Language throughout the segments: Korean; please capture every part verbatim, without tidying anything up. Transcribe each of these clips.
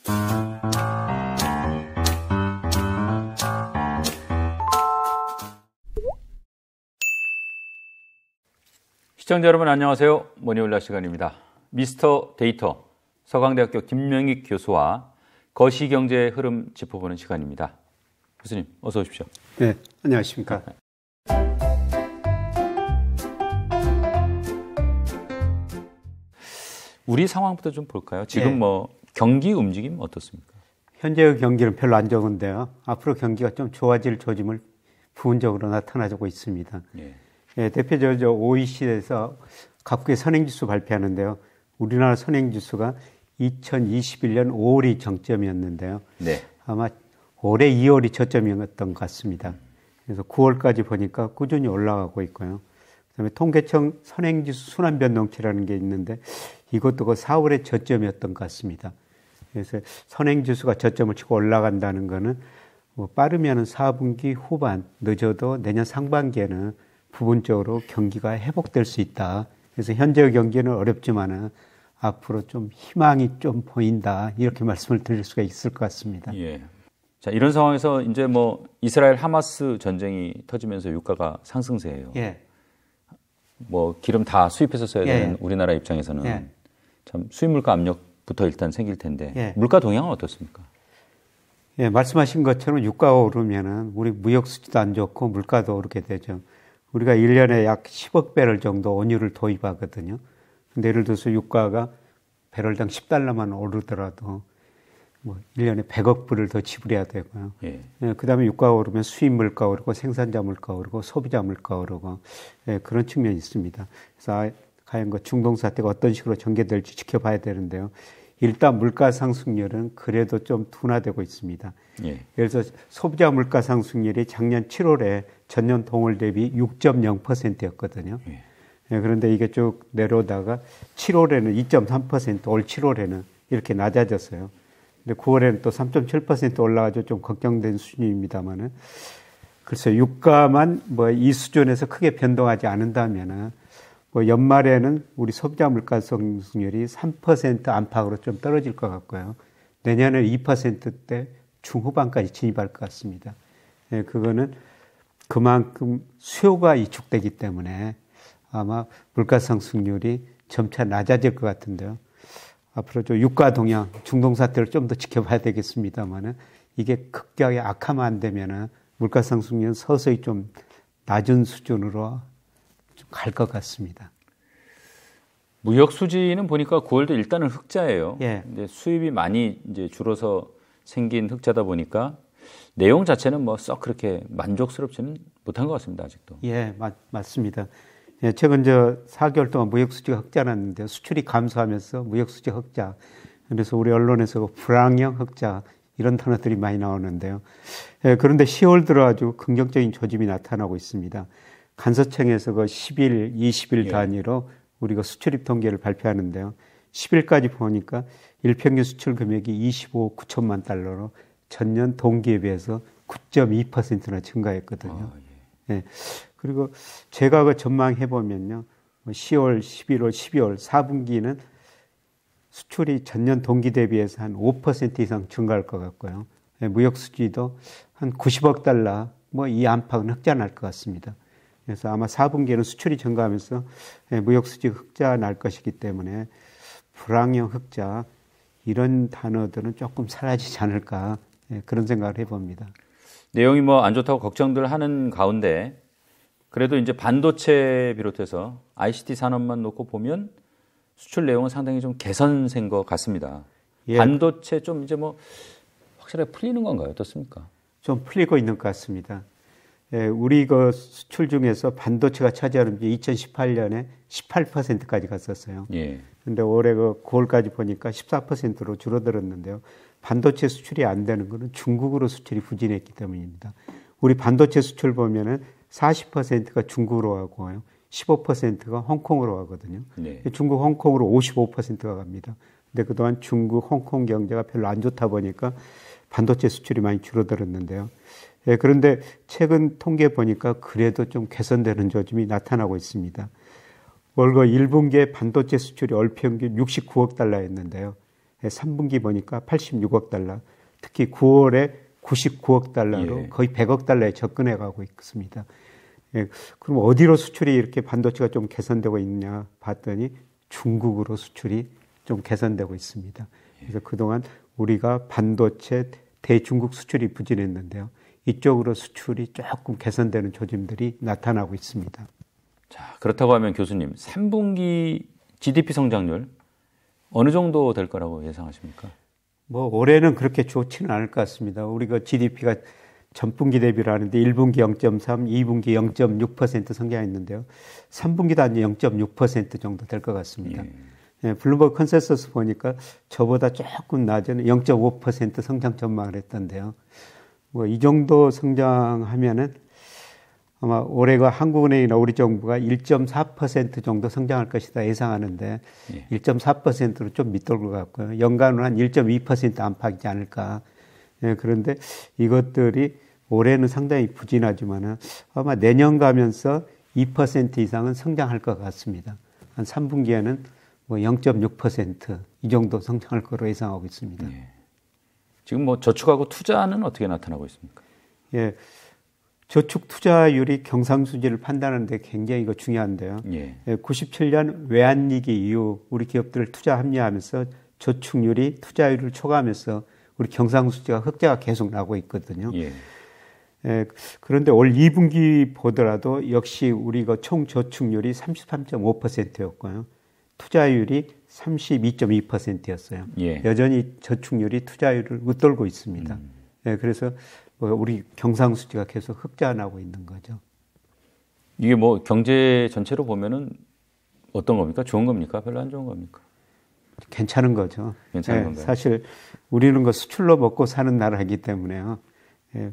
시청자 여러분 안녕하세요. 모니올라 시간입니다. 미스터 데이터 서강대학교 김명익 교수와 거시경제의 흐름 짚어보는 시간입니다. 교수님 어서 오십시오. 네, 안녕하십니까. 우리 상황부터 좀 볼까요? 지금 네. 뭐 경기 움직임 어떻습니까? 현재의 경기는 별로 안 좋은데요. 앞으로 경기가 좀 좋아질 조짐을 부분적으로 나타나고 있습니다. 네. 예, 대표적으로 오이시디에서 각국의 선행지수 발표하는데요. 우리나라 선행지수가 이천이십일 년 오월이 정점이었는데요. 네. 아마 올해 이월이 저점이었던 것 같습니다. 그래서 구월까지 보니까 꾸준히 올라가고 있고요. 그다음에 통계청 선행지수 순환변동치라는 게 있는데 이것도 그 사월의 저점이었던 것 같습니다. 그래서 선행지수가 저점을 치고 올라간다는 거는 뭐 빠르면은 사 분기 후반, 늦어도 내년 상반기에는 부분적으로 경기가 회복될 수 있다. 그래서 현재의 경기는 어렵지만은 앞으로 좀 희망이 좀 보인다. 이렇게 말씀을 드릴 수가 있을 것 같습니다. 예. 자, 이런 상황에서 이제 뭐 이스라엘 하마스 전쟁이 터지면서 유가가 상승세예요. 예. 뭐 기름 다 수입해서 써야 되는 예. 우리나라 입장에서는 예. 참 수입 물가 압력부터 일단 생길 텐데 예. 물가 동향은 어떻습니까? 예, 말씀하신 것처럼 유가가 오르면은 우리 무역 수지도 안 좋고 물가도 오르게 되죠. 우리가 일 년에 약 십억 배럴 정도 원유를 도입하거든요. 근데 예를 들어서 유가가 배럴당 십 달러만 오르더라도 뭐 일 년에 백억 불을 더 지불해야 되고요. 예. 예, 그 다음에 유가가 오르면 수입 물가 오르고 생산자 물가 오르고 소비자 물가 오르고 예, 그런 측면이 있습니다. 그래서 과연 그 중동 사태가 어떤 식으로 전개될지 지켜봐야 되는데요. 일단 물가 상승률은 그래도 좀 둔화되고 있습니다. 예. 예를 들어서 소비자 물가 상승률이 작년 칠월에 전년 동월 대비 육 점 영 퍼센트였거든요. 예. 예, 그런데 이게 쭉 내려오다가 칠월에는 이 점 삼 퍼센트, 올 칠월에는 이렇게 낮아졌어요. 근데 구월에는 또 삼 점 칠 퍼센트 올라가서 좀 걱정된 수준입니다만은 글쎄 유가만 뭐 이 수준에서 크게 변동하지 않는다면은 뭐 연말에는 우리 소비자 물가 상승률이 삼 퍼센트 안팎으로 좀 떨어질 것 같고요. 내년에 이 퍼센트대 중후반까지 진입할 것 같습니다. 예, 그거는 그만큼 수요가 위축되기 때문에 아마 물가 상승률이 점차 낮아질 것 같은데요. 앞으로 좀 유가 동향, 중동 사태를 좀 더 지켜봐야 되겠습니다만은 이게 급격하게 악화만 안 되면은 물가 상승률은 서서히 좀 낮은 수준으로 갈 것 같습니다. 무역 수지는 보니까 구월도 일단은 흑자예요. 예. 근데 수입이 많이 이제 줄어서 생긴 흑자다 보니까 내용 자체는 뭐 썩 그렇게 만족스럽지는 못한 것 같습니다. 아직도. 예, 맞, 맞습니다. 예, 최근 저 사 개월 동안 무역 수지가 흑자 났는데 수출이 감소하면서 무역 수지 흑자. 그래서 우리 언론에서 불황형 흑자 이런 단어들이 많이 나오는데요. 예, 그런데 시월 들어 아주 긍정적인 조짐이 나타나고 있습니다. 간서청에서 그 십 일, 이십 일 예. 단위로 우리가 수출입 통계를 발표하는데요. 십 일까지 보니까 일평균 수출 금액이 이십오억 구천만 달러로 전년 동기에 비해서 구 점 이 퍼센트나 증가했거든요. 아, 예. 예. 그리고 제가 그 전망해 보면요. 시월, 십일월, 십이월 사 분기는 수출이 전년 동기 대비해서 한 오 퍼센트 이상 증가할 것 같고요. 예. 무역 수지도 한 구십억 달러 뭐 이 안팎은 흑자 날 것 같습니다. 그래서 아마 사 분기에는 수출이 증가하면서 무역 수지 흑자 날 것이기 때문에 불황형 흑자 이런 단어들은 조금 사라지지 않을까 그런 생각을 해봅니다. 내용이 뭐 안 좋다고 걱정들 하는 가운데 그래도 이제 반도체 비롯해서 아이씨티 산업만 놓고 보면 수출 내용은 상당히 좀 개선된 것 같습니다. 예. 반도체 좀 이제 뭐 확실하게 풀리는 건가요? 어떻습니까? 좀 풀리고 있는 것 같습니다. 예, 우리 그 수출 중에서 반도체가 차지하는 게 이천십팔 년에 십팔 퍼센트까지 갔었어요. 예. 근데 올해 그 구월까지 보니까 십사 퍼센트로 줄어들었는데요. 반도체 수출이 안 되는 거는 중국으로 수출이 부진했기 때문입니다. 우리 반도체 수출 보면은 사십 퍼센트가 중국으로 가고요. 십오 퍼센트가 홍콩으로 가거든요. 네. 중국, 홍콩으로 오십오 퍼센트가 갑니다. 근데 그동안 중국, 홍콩 경제가 별로 안 좋다 보니까 반도체 수출이 많이 줄어들었는데요. 예, 그런데 최근 통계 보니까 그래도 좀 개선되는 조짐이 나타나고 있습니다. 올 그 일 분기에 반도체 수출이 월 평균 육십구억 달러였는데요. 삼 분기 보니까 팔십육억 달러, 특히 구월에 구십구억 달러로 예. 거의 백억 달러에 접근해 가고 있습니다. 예, 그럼 어디로 수출이 이렇게 반도체가 좀 개선되고 있냐 봤더니 중국으로 수출이 좀 개선되고 있습니다. 그래서 그동안 우리가 반도체 대중국 수출이 부진했는데요. 이쪽으로 수출이 조금 개선되는 조짐들이 나타나고 있습니다. 자, 그렇다고 하면 교수님, 삼 분기 지디피 성장률 어느 정도 될 거라고 예상하십니까? 뭐 올해는 그렇게 좋지는 않을 것 같습니다. 우리가 지디피가 전분기 대비를 하는데 일 분기 영 점 삼, 이 분기 영 점 육 퍼센트 성장했는데요. 삼 분기도 한 영 점 육 퍼센트 정도 될 것 같습니다. 예. 예, 블룸버그 컨센서스 보니까 저보다 조금 낮은 영 점 오 퍼센트 성장 전망을 했던데요. 뭐 이 정도 성장하면은 아마 올해가 한국은행이나 우리 정부가 일 점 사 퍼센트 정도 성장할 것이다 예상하는데 예. 일 점 사 퍼센트로 좀 밑돌 것 같고요. 연간은 한 일 점 이 퍼센트 안팎이지 않을까. 예, 그런데 이것들이 올해는 상당히 부진하지만은 아마 내년 가면서 이 퍼센트 이상은 성장할 것 같습니다. 한 삼 분기에는 뭐 영 점 육 퍼센트 이 정도 성장할 거로 예상하고 있습니다. 예. 지금 뭐 저축하고 투자는 어떻게 나타나고 있습니까? 예. 저축 투자율이 경상수지를 판단하는 데 굉장히 이거 중요한데요. 예. 예, 구십칠 년 외환위기 이후 우리 기업들 투자 합리화하면서 저축률이 투자율을 초과하면서 우리 경상수지가 흑자가 계속 나고 있거든요. 예. 예, 그런데 올 이 분기 보더라도 역시 우리가 총 저축률이 삼십삼 점 오 퍼센트였고요. 투자율이 삼십이 점 이 퍼센트였어요. 예. 여전히 저축률이 투자율을 웃돌고 있습니다. 음. 예, 그래서 뭐 우리 경상수지가 계속 흑자 나고 있는 거죠. 이게 뭐 경제 전체로 보면은 어떤 겁니까? 좋은 겁니까? 별로 안 좋은 겁니까? 괜찮은 거죠. 괜찮은 예, 건가요? 사실 우리는 그 수출로 먹고 사는 나라이기 때문에요. 예,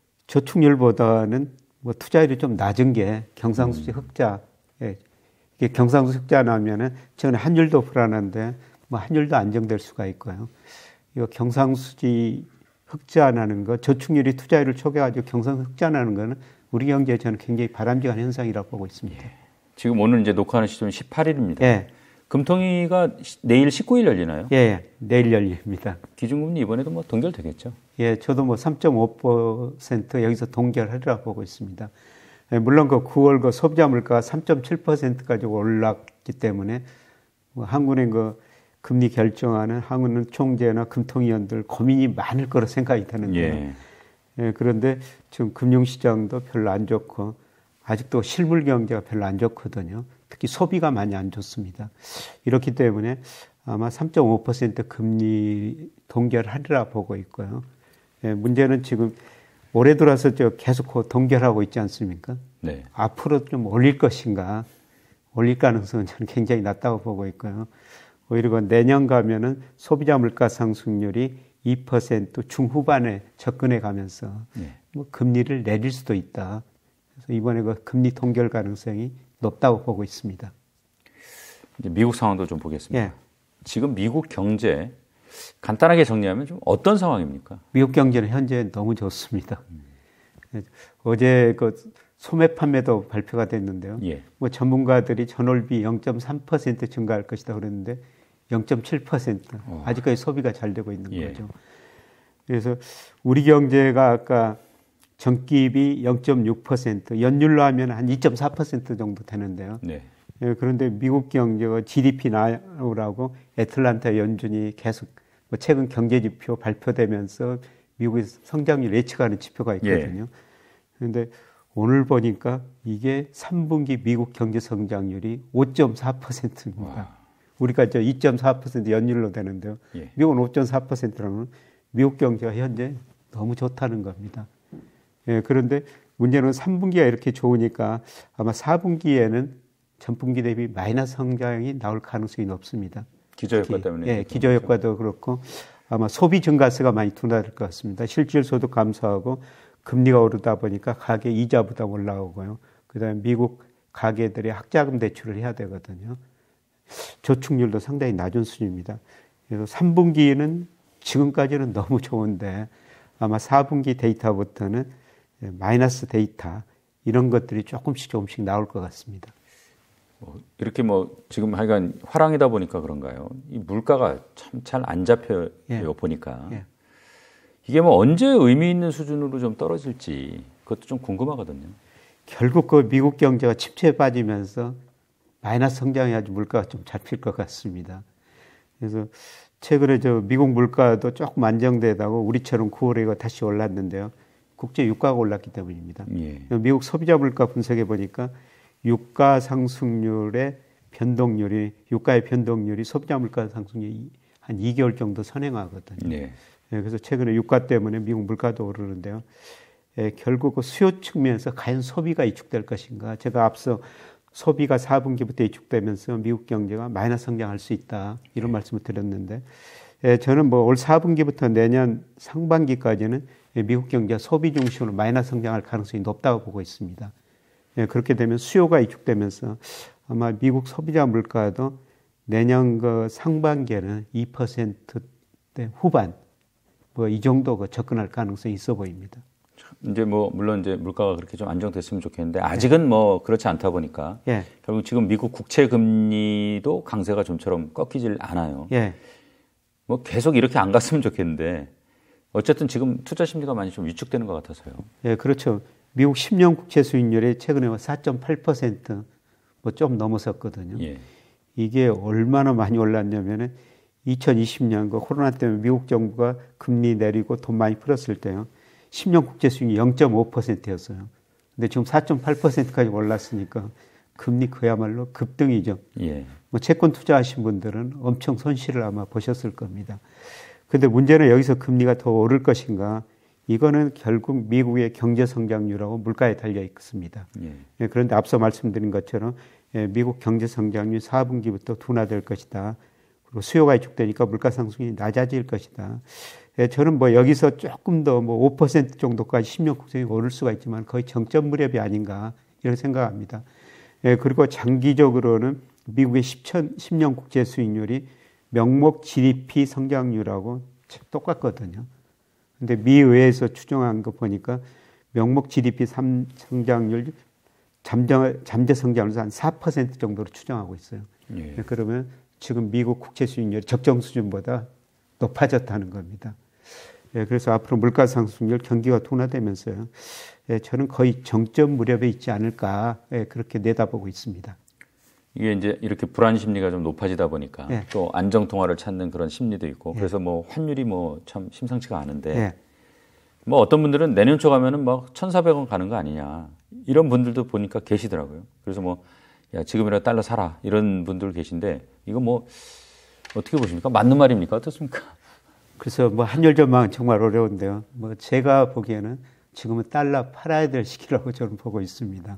저축률보다는 뭐 투자율이 좀 낮은 게 경상수지 흑자. 예, 이게 경상수지 흑자 나면은 최근에 환율도 불안한데 뭐 환율도 안정될 수가 있고요. 이거 경상수지 흑자 나는 거, 저축률이 투자율을 초과해가지고 경상수지 흑자 나는 거는 우리 경제에 저는 굉장히 바람직한 현상이라고 보고 있습니다. 예. 지금 오늘 이제 녹화하는 시점이 십팔 일입니다. 예. 금통위가 내일 십구 일 열리나요? 예, 예. 내일 열립니다. 기준금리 이번에도 뭐 동결되겠죠? 예, 저도 뭐 삼 점 오 퍼센트 여기서 동결하리라 보고 있습니다. 예, 물론 그 구월 그 소비자 물가가 삼 점 칠 퍼센트까지 올랐기 때문에 뭐 한국은행 그 금리 결정하는 한국은행 총재나 금통위원들 고민이 많을 거로 생각이 되는데요. 예. 예, 그런데 지금 금융시장도 별로 안 좋고 아직도 실물 경제가 별로 안 좋거든요. 특히 소비가 많이 안 좋습니다. 이렇기 때문에 아마 삼 점 오 퍼센트 금리 동결하리라 보고 있고요. 예, 문제는 지금 올해 들어서 저 계속 동결하고 있지 않습니까? 네. 앞으로 좀 올릴 것인가? 올릴 가능성은 저는 굉장히 낮다고 보고 있고요. 오히려 내년 가면은 소비자 물가 상승률이 이 퍼센트 중후반에 접근해 가면서 네. 뭐 금리를 내릴 수도 있다. 그래서 이번에 그 금리 동결 가능성이 높다고 보고 있습니다. 이제 미국 상황도 좀 보겠습니다. 예. 지금 미국 경제 간단하게 정리하면 좀 어떤 상황입니까? 미국 경제는 현재 너무 좋습니다. 음. 어제 그 소매 판매도 발표가 됐는데요. 예. 뭐 전문가들이 전월비 영 점 삼 퍼센트 증가할 것이다 그랬는데 영 점 칠 퍼센트 어. 아직까지 소비가 잘 되고 있는 예. 거죠. 그래서 우리 경제가 아까 전기비 영 점 육 퍼센트 연율로 하면 한 이 점 사 퍼센트 정도 되는데요. 네. 예, 그런데 미국 경제가 지디피 나오라고 애틀란타 연준이 계속 뭐 최근 경제 지표 발표되면서 미국의 성장률 예측하는 지표가 있거든요. 그런데 예. 오늘 보니까 이게 삼 분기 미국 경제 성장률이 오 점 사 퍼센트입니다. 와. 우리가 저 이 점 사 퍼센트 연율로 되는데요. 예. 미국은 오 점 사 퍼센트라면 미국 경제가 현재 너무 좋다는 겁니다. 예, 그런데 문제는 삼 분기가 이렇게 좋으니까 아마 사 분기에는 전분기 대비 마이너스 성장이 나올 가능성이 높습니다. 기저효과 때문에. 예, 기저효과도 그렇고 아마 소비 증가세가 많이 둔화될 것 같습니다. 실질 소득 감소하고 금리가 오르다 보니까 가계 이자 부담 올라오고요. 그다음에 미국 가계들이 학자금 대출을 해야 되거든요. 저축률도 상당히 낮은 수준입니다. 그래서 삼 분기는 지금까지는 너무 좋은데 아마 사 분기 데이터부터는 마이너스 데이터 이런 것들이 조금씩 조금씩 나올 것 같습니다. 뭐 이렇게 뭐 지금 하여간 화랑이다 보니까 그런가요? 이 물가가 참 잘 안 잡혀요. 예. 보니까 예. 이게 뭐 언제 의미 있는 수준으로 좀 떨어질지 그것도 좀 궁금하거든요. 결국 그 미국 경제가 침체에 빠지면서 마이너스 성장해야지 물가가 좀 잡힐 것 같습니다. 그래서 최근에 저 미국 물가도 조금 안정되다고 우리처럼 구월에 이거 다시 올랐는데요. 국제 유가가 올랐기 때문입니다. 예. 미국 소비자 물가 분석해 보니까 유가 상승률의 변동률이 유가의 변동률이 소비자 물가 상승률이 한 이 개월 정도 선행하거든요. 예. 예, 그래서 최근에 유가 때문에 미국 물가도 오르는데요. 예, 결국 그 수요 측면에서 과연 소비가 이축될 것인가? 제가 앞서 소비가 사 분기부터 이축되면서 미국 경제가 마이너스 성장할 수 있다 이런 예. 말씀을 드렸는데 예, 저는 뭐 올 사 분기부터 내년 상반기까지는 미국 경제가 소비 중심으로 마이너스 성장할 가능성이 높다고 보고 있습니다. 예, 그렇게 되면 수요가 이축되면서 아마 미국 소비자 물가도 내년 그 상반기에는 이 퍼센트대 후반 뭐 이 정도 그 접근할 가능성이 있어 보입니다. 이제 뭐 물론 이제 물가가 그렇게 좀 안정됐으면 좋겠는데 아직은 예. 뭐 그렇지 않다 보니까 예. 결국 지금 미국 국채 금리도 강세가 좀처럼 꺾이질 않아요. 예. 뭐 계속 이렇게 안 갔으면 좋겠는데 어쨌든 지금 투자 심리가 많이 좀 위축되는 것 같아서요. 예, 그렇죠. 미국 십 년 국채 수익률이 최근에 사 점 팔 퍼센트 뭐 좀 넘어섰거든요. 예. 이게 얼마나 많이 올랐냐면은 이천이십 년 그 코로나 때문에 미국 정부가 금리 내리고 돈 많이 풀었을 때요. 십 년 국채 수익이 영 점 오 퍼센트였어요. 근데 지금 사 점 팔 퍼센트까지 올랐으니까 금리 그야말로 급등이죠. 예. 뭐 채권 투자하신 분들은 엄청 손실을 아마 보셨을 겁니다. 근데 문제는 여기서 금리가 더 오를 것인가? 이거는 결국 미국의 경제 성장률하고 물가에 달려 있습니다. 예. 예, 그런데 앞서 말씀드린 것처럼 예, 미국 경제 성장률 사 분기부터 둔화될 것이다. 그리고 수요가 위축되니까 물가 상승이 낮아질 것이다. 예, 저는 뭐 여기서 조금 더 뭐 오 퍼센트 정도까지 십 년 국채가 오를 수가 있지만 거의 정점 무렵이 아닌가 이런 생각합니다. 예, 그리고 장기적으로는 미국의 십 년 국채 수익률이 명목 지디피 성장률하고 똑같거든요. 근데 미 의회에서 추정한 거 보니까 명목 지디피 성장률 잠재, 잠재 성장률에서 한 사 퍼센트 정도로 추정하고 있어요. 예. 그러면 지금 미국 국채 수익률이 적정 수준보다 높아졌다는 겁니다. 예, 그래서 앞으로 물가 상승률 경기가 둔화되면서요. 예, 저는 거의 정점 무렵에 있지 않을까 예, 그렇게 내다보고 있습니다. 이게 이제 이렇게 불안 심리가 좀 높아지다 보니까 예. 또 안정 통화를 찾는 그런 심리도 있고 예. 그래서 뭐 환율이 뭐 참 심상치가 않은데 예. 뭐 어떤 분들은 내년 초 가면은 막 천사백 원 가는 거 아니냐 이런 분들도 보니까 계시더라고요. 그래서 뭐 야, 지금이라도 달러 사라 이런 분들 계신데 이거 뭐 어떻게 보십니까? 맞는 말입니까? 어떻습니까? 그래서 뭐 환율 전망은 정말 어려운데요. 뭐 제가 보기에는 지금은 달러 팔아야 될 시기라고 저는 보고 있습니다.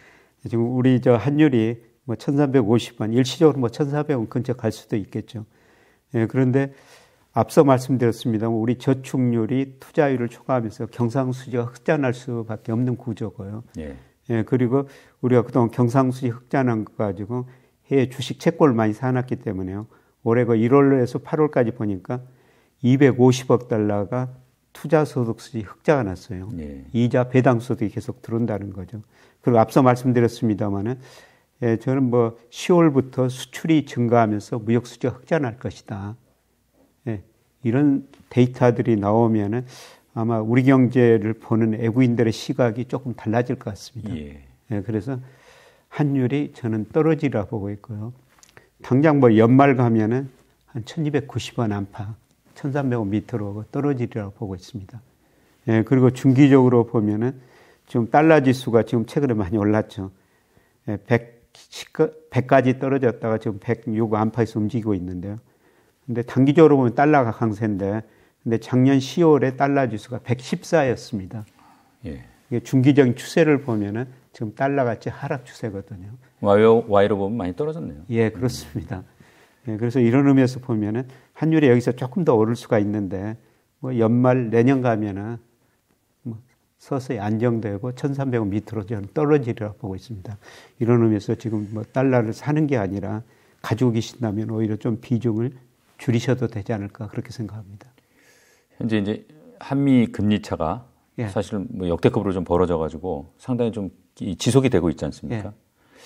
지금 우리 저 환율이 뭐 천삼백오십 원, 일시적으로 뭐 천사백 원 근처 갈 수도 있겠죠. 예, 그런데 앞서 말씀드렸습니다만 우리 저축률이 투자율을 초과하면서 경상수지가 흑자날 수밖에 없는 구조고요. 예. 예, 그리고 우리가 그동안 경상수지 흑자난 거 가지고 해외 주식 채권을 많이 사놨기 때문에요. 올해 그 일월에서 팔월까지 보니까 이백오십억 달러가 투자소득수지 흑자가 났어요. 예. 이자 배당소득이 계속 들어온다는 거죠. 그리고 앞서 말씀드렸습니다마는 예, 저는 뭐 시월부터 수출이 증가하면서 무역수지가 흑자날 것이다. 예, 이런 데이터들이 나오면은 아마 우리 경제를 보는 외국인들의 시각이 조금 달라질 것 같습니다. 예. 예, 그래서 환율이 저는 떨어지리라 보고 있고요. 당장 뭐 연말 가면은 한 천이백구십 원 안팎, 천삼백 원 밑으로 떨어지리라고 보고 있습니다. 예, 그리고 중기적으로 보면은 지금 달러 지수가 지금 최근에 많이 올랐죠. 예, 백, 백까지 떨어졌다가 지금 백육 안팎에서 움직이고 있는데요. 근데 단기적으로 보면 달러가 강세인데, 근데 작년 시월에 달러 지수가 백십사였습니다. 예. 이게 중기적인 추세를 보면은 지금 달러 같이 하락 추세거든요. 와이로, 와이로 보면 많이 떨어졌네요. 예, 그렇습니다. 예, 그래서 이런 의미에서 보면은 환율이 여기서 조금 더 오를 수가 있는데, 뭐 연말 내년 가면은 뭐 서서히 안정되고 천삼백 원 밑으로 저는 떨어지리라 보고 있습니다. 이런 의미에서 지금 뭐 달러를 사는 게 아니라 가지고 계신다면 오히려 좀 비중을 줄이셔도 되지 않을까 그렇게 생각합니다. 현재 이제 한미 금리 차가 예. 사실 뭐 역대급으로 좀 벌어져 가지고 상당히 좀 지속이 되고 있지 않습니까? 예.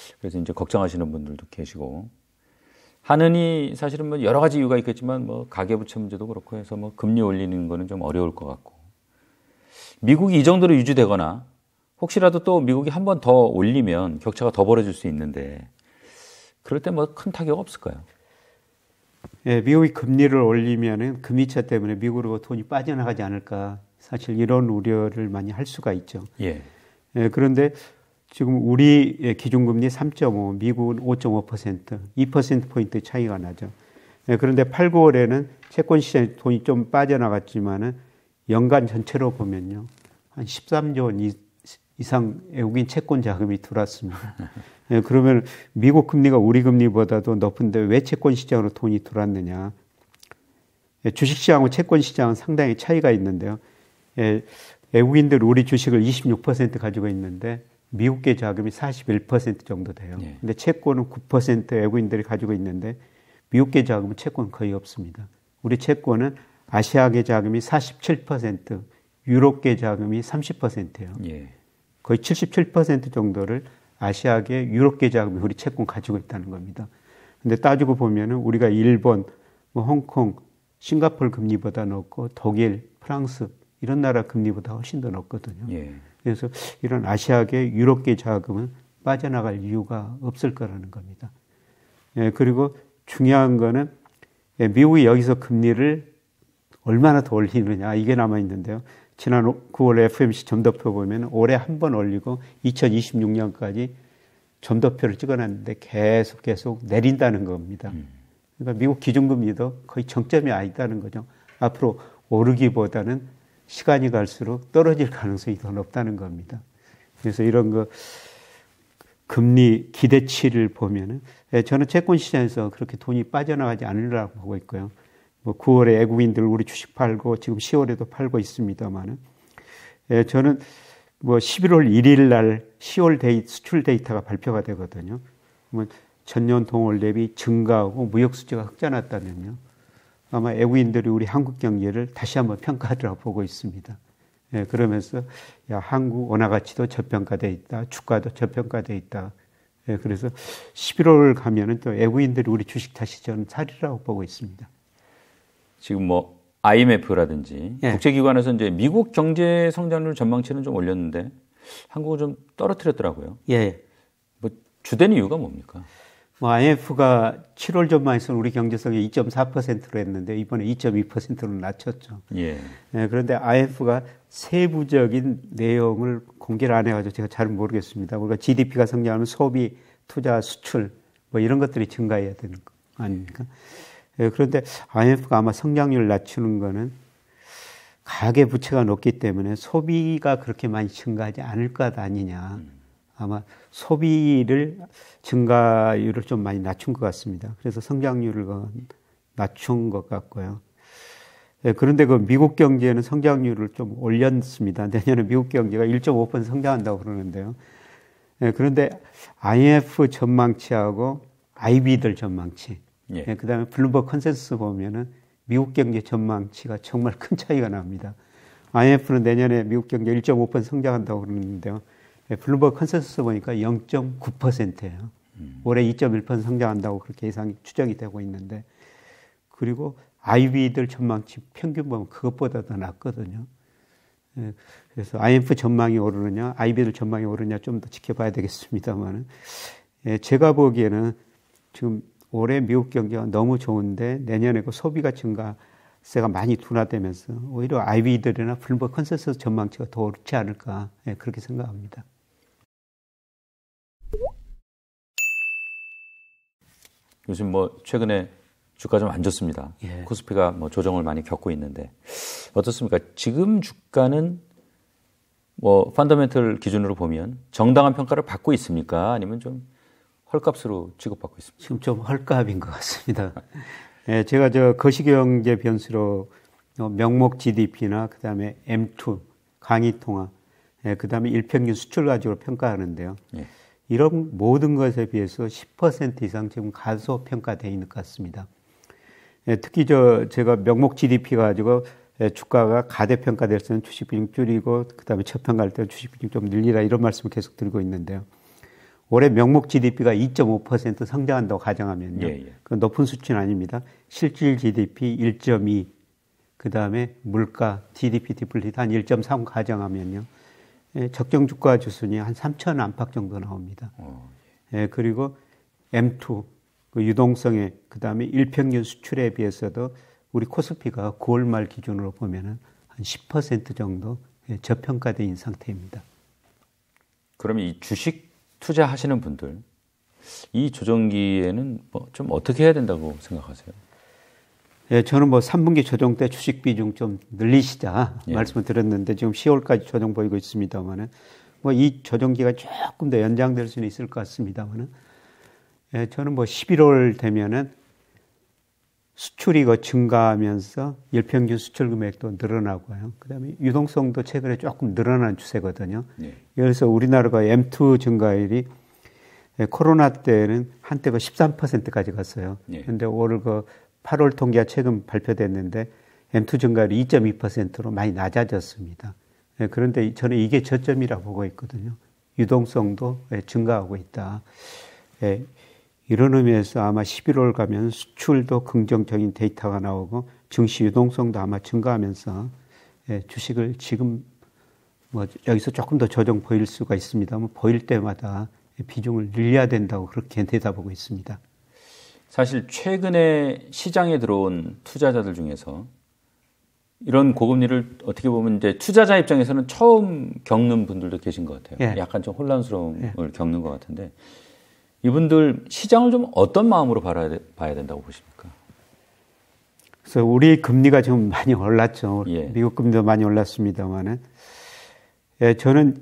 그래서 이제 걱정하시는 분들도 계시고 하느니 사실은 뭐 여러 가지 이유가 있겠지만 뭐 가계부채 문제도 그렇고 해서 뭐 금리 올리는 거는 좀 어려울 것 같고 미국이 이 정도로 유지되거나 혹시라도 또 미국이 한 번 더 올리면 격차가 더 벌어질 수 있는데 그럴 때 뭐 큰 타격 없을까요? 예, 미국이 금리를 올리면은 금리차 때문에 미국으로 돈이 빠져나가지 않을까 사실 이런 우려를 많이 할 수가 있죠. 예. 예, 그런데 지금 우리 기준금리 삼 점 오, 미국은 오 점 오 퍼센트, 이 퍼센트 포인트 차이가 나죠. 예, 그런데 팔, 구월에는 채권 시장에 돈이 좀 빠져나갔지만은 연간 전체로 보면요. 한 십삼조 원 이상 외국인 채권 자금이 들어왔습니다. 예, 그러면 미국 금리가 우리 금리보다도 높은데 왜 채권 시장으로 돈이 들어왔느냐. 예, 주식 시장과 채권 시장은 상당히 차이가 있는데요. 예, 외국인들 우리 주식을 이십육 퍼센트 가지고 있는데 미국계 자금이 사십일 퍼센트 정도 돼요. 예. 근데 채권은 구 퍼센트 외국인들이 가지고 있는데 미국계 자금은 채권 거의 없습니다. 우리 채권은 아시아계 자금이 사십칠 퍼센트, 유럽계 자금이 삼십 퍼센트예요. 예. 거의 칠십칠 퍼센트 정도를 아시아계, 유럽계 자금이 우리 채권 가지고 있다는 겁니다. 근데 따지고 보면은 우리가 일본, 뭐 홍콩, 싱가포르 금리보다 높고 독일, 프랑스 이런 나라 금리보다 훨씬 더 높거든요. 예. 그래서 이런 아시아계, 유럽계 자금은 빠져나갈 이유가 없을 거라는 겁니다. 예, 그리고 중요한 거는 예, 미국이 여기서 금리를 얼마나 더 올리느냐 이게 남아 있는데요. 지난 구월 에프오엠씨 점도표 보면 올해 한 번 올리고 이천이십육 년까지 점도표를 찍어놨는데 계속 계속 내린다는 겁니다. 그러니까 미국 기준금리도 거의 정점이 아니다는 거죠. 앞으로 오르기보다는 시간이 갈수록 떨어질 가능성이 더 높다는 겁니다. 그래서 이런 거 금리 기대치를 보면은 저는 채권 시장에서 그렇게 돈이 빠져나가지 않으리라고 보고 있고요. 뭐 구월에 외국인들 우리 주식 팔고 지금 시월에도 팔고 있습니다만은 저는 뭐 십일월 일일 날 시월 데이, 수출 데이터가 발표가 되거든요. 뭐 전년 동월 대비 증가하고 무역 수지가 흑자났다면요. 아마 외국인들이 우리 한국 경제를 다시 한번 평가하리라고 보고 있습니다. 예, 그러면서 야 한국 원화 가치도 저평가돼 있다, 주가도 저평가돼 있다. 예, 그래서 십일월 가면은 또 외국인들이 우리 주식 다시 저는 사리라고 보고 있습니다. 지금 뭐 아이엠에프라든지 예. 국제기관에서 이제 미국 경제 성장률 전망치는 좀 올렸는데 한국은 좀 떨어뜨렸더라고요. 예. 뭐 주된 이유가 뭡니까? 뭐 아이엠에프가 칠월 전망에서는 우리 경제성이 이 점 사 퍼센트로 했는데 이번에 이 점 이 퍼센트로 낮췄죠. 예. 예. 그런데 아이엠에프가 세부적인 내용을 공개를 안 해가지고 제가 잘 모르겠습니다. 우리가 지디피가 성장하면 소비, 투자, 수출 뭐 이런 것들이 증가해야 되는 거 아닙니까? 예, 그런데 아이엠에프가 아마 성장률을 낮추는 거는 가계 부채가 높기 때문에 소비가 그렇게 많이 증가하지 않을 것 아니냐. 아마 소비를 증가율을 좀 많이 낮춘 것 같습니다. 그래서 성장률을 낮춘 것 같고요. 예, 그런데 그 미국 경제는 성장률을 좀 올렸습니다. 내년에 미국 경제가 일 점 오 퍼센트 성장한다고 그러는데요. 예, 그런데 아이엠에프 전망치하고 아이비들 전망치, 예. 예, 그 다음에 블룸버그 컨센서스 보면은 미국 경제 전망치가 정말 큰 차이가 납니다. 아이엠에프는 내년에 미국 경제 일 점 오 퍼센트 성장한다고 그러는데요. 예, 블룸버그 컨센서스 보니까 영 점 구 퍼센트예요. 음. 올해 이 점 일 퍼센트 성장한다고 그렇게 예상이 추정이 되고 있는데, 그리고 아이비들 전망치 평균 보면 그것보다 더 낮거든요. 예, 그래서 아이엠에프 전망이 오르느냐, 아이비들 전망이 오르느냐 좀 더 지켜봐야 되겠습니다만은, 예, 제가 보기에는 지금 올해 미국 경제가 너무 좋은데 내년에 그 소비가 증가세가 많이 둔화되면서 오히려 아이비들이나 블룸버그 컨센서스 전망치가 더 오르지 않을까, 예, 그렇게 생각합니다. 요즘 뭐 최근에 주가 좀 안 좋습니다. 예. 코스피가 뭐 조정을 많이 겪고 있는데 어떻습니까? 지금 주가는 뭐 펀더멘털 기준으로 보면 정당한 평가를 받고 있습니까? 아니면 좀 헐값으로 취급받고 있습니다? 지금 좀 헐값인 것 같습니다. 예, 제가 저 거시경제 변수로 명목 지디피나 그 다음에 엠 투 강의통화, 예, 그 다음에 일평균 수출 가지고 평가하는데요. 예. 이런 모든 것에 비해서 십 퍼센트 이상 지금 가소평가되어 있는 것 같습니다. 예, 특히 저 제가 명목 지디피 가지고 예, 주가가 가대평가될 때는 주식 비중 줄이고 그 다음에 저평가할 때는 주식 비중 좀 늘리라 이런 말씀을 계속 드리고 있는데요. 올해 명목 지디피가 이 점 오 퍼센트 성장한다고 가정하면요. 예, 예. 그 높은 수치는 아닙니다. 실질 지디피 일 점 이, 그 다음에 물가 지디피 디플리트 한 일 점 삼 가정하면요. 예, 적정 주가 주순이 한 삼천 안팎 정도 나옵니다. 어, 예. 예, 그리고 엠 투, 그 유동성에, 그 다음에 일평균 수출에 비해서도 우리 코스피가 구월 말 기준으로 보면은 한 십 퍼센트 정도 저평가된 상태입니다. 그러면 이 주식 투자하시는 분들, 이 조정기에는 뭐 좀 어떻게 해야 된다고 생각하세요? 예, 저는 뭐 삼 분기 조정 때 주식 비중 좀 늘리시자 예. 말씀을 드렸는데 지금 시월까지 조정 보이고 있습니다만은 뭐 이 조정기가 조금 더 연장될 수는 있을 것 같습니다만은 예, 저는 뭐 십일월 되면은 수출이 그 증가하면서 일평균 수출 금액도 늘어나고요. 그다음에 유동성도 최근에 조금 늘어난 추세거든요. 네. 그래서 우리나라가 엠 투 증가율이 코로나 때는 한때 십삼 퍼센트까지 갔어요. 그런데 네. 올 그 팔월 통계가 최근 발표됐는데 엠 투 증가율이 이 점 이 퍼센트로 많이 낮아졌습니다. 그런데 저는 이게 저점이라고 보고 있거든요. 유동성도 증가하고 있다. 이런 의미에서 아마 십일월 가면 수출도 긍정적인 데이터가 나오고 증시 유동성도 아마 증가하면서 주식을 지금 뭐 여기서 조금 더 조정 보일 수가 있습니다만 보일 때마다 비중을 늘려야 된다고 그렇게 내다보고 있습니다. 사실 최근에 시장에 들어온 투자자들 중에서 이런 고금리를 어떻게 보면 이제 투자자 입장에서는 처음 겪는 분들도 계신 것 같아요. 예. 약간 좀 혼란스러움을 예. 겪는 것 같은데 이분들 시장을 좀 어떤 마음으로 봐야 된다고 보십니까? 그래서 우리 금리가 지금 많이 올랐죠. 예. 미국 금리도 많이 올랐습니다만은 예, 저는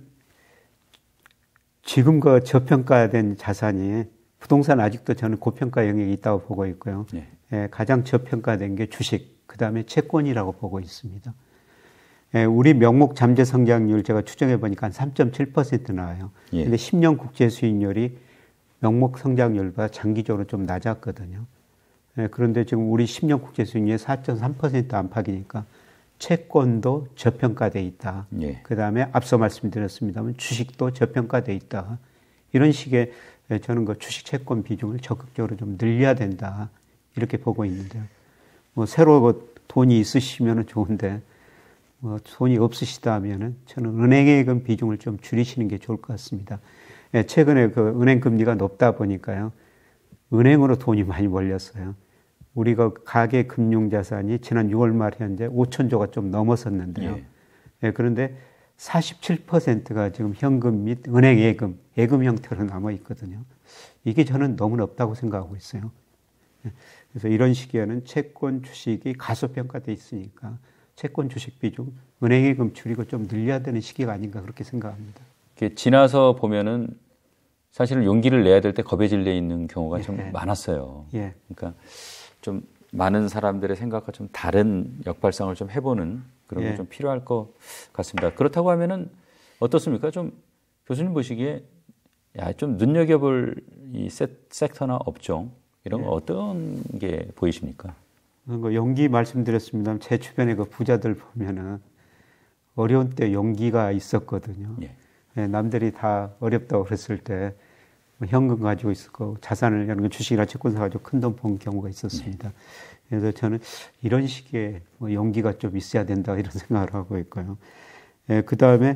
지금 그 저평가된 자산이 부동산 아직도 저는 고평가 영역이 있다고 보고 있고요. 예. 예, 가장 저평가된 게 주식, 그 다음에 채권이라고 보고 있습니다. 예, 우리 명목 잠재 성장률 제가 추정해 보니까 한 삼 점 칠 퍼센트 나와요. 예. 근데 십 년 국제 수익률이 명목 성장률보다 장기적으로 좀 낮았거든요. 예, 그런데 지금 우리 십 년 국제 수익률이 사 점 삼 퍼센트 안팎이니까 채권도 저평가돼 있다. 예. 그 다음에 앞서 말씀드렸습니다만 주식도 저평가돼 있다. 이런 식의 저는 그 주식 채권 비중을 적극적으로 좀 늘려야 된다. 이렇게 보고 있는데요. 뭐 새로 뭐 돈이 있으시면 좋은데 뭐 돈이 없으시다 하면은 저는 은행예금 비중을 좀 줄이시는 게 좋을 것 같습니다. 예, 최근에 그 은행 금리가 높다 보니까요. 은행으로 돈이 많이 몰렸어요. 우리가 가계 금융 자산이 지난 유월 말 현재 오천조가 좀 넘어섰는데요. 예. 예, 그런데 사십칠 퍼센트가 지금 현금 및 은행 예금, 예금 형태로 남아 있거든요. 이게 저는 너무 높다고 생각하고 있어요. 예, 그래서 이런 시기에는 채권 주식이 가소평가돼 있으니까 채권 주식 비중, 은행 예금 줄이고 좀 늘려야 되는 시기가 아닌가 그렇게 생각합니다. 지나서 보면은 사실은 용기를 내야 될 때 겁에 질려 있는 경우가 예. 좀 많았어요. 예. 그러니까 좀 많은 사람들의 생각과 좀 다른 역발상을 좀 해보는 그런 게 좀 예. 필요할 것 같습니다. 그렇다고 하면은 어떻습니까? 좀 교수님 보시기에 야, 좀 눈여겨볼 이 섹터나 업종 이런 거 예. 어떤 게 보이십니까? 그 용기 말씀드렸습니다. 제 주변에 그 부자들 보면은 어려운 때 용기가 있었거든요. 예. 예, 남들이 다 어렵다고 그랬을 때 현금 가지고 있었고 자산을 이런 주식이나 채권 사가지고 큰 돈 번 경우가 있었습니다. 네. 그래서 저는 이런 식의 뭐 용기가 좀 있어야 된다 이런 생각을 하고 있고요. 예, 그 다음에